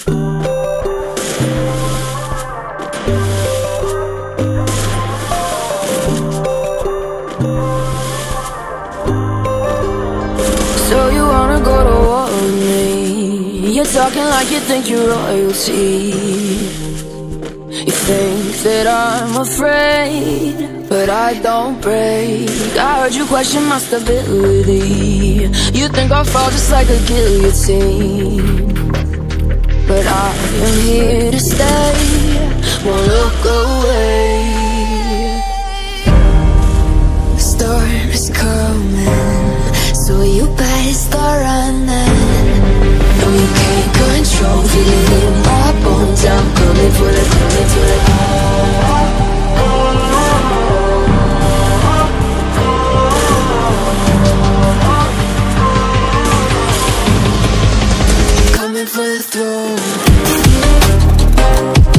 So you wanna go to war with me? You're talking like you think you're royalty. You think that I'm afraid, but I don't break. I heard you question my stability. You think I'll fall just like a guillotine, but I am here to stay, won't look away. The storm is coming, so you better start running. No, you can't control, feel it in my bones. I'm coming for the, coming for the. Coming for the throne.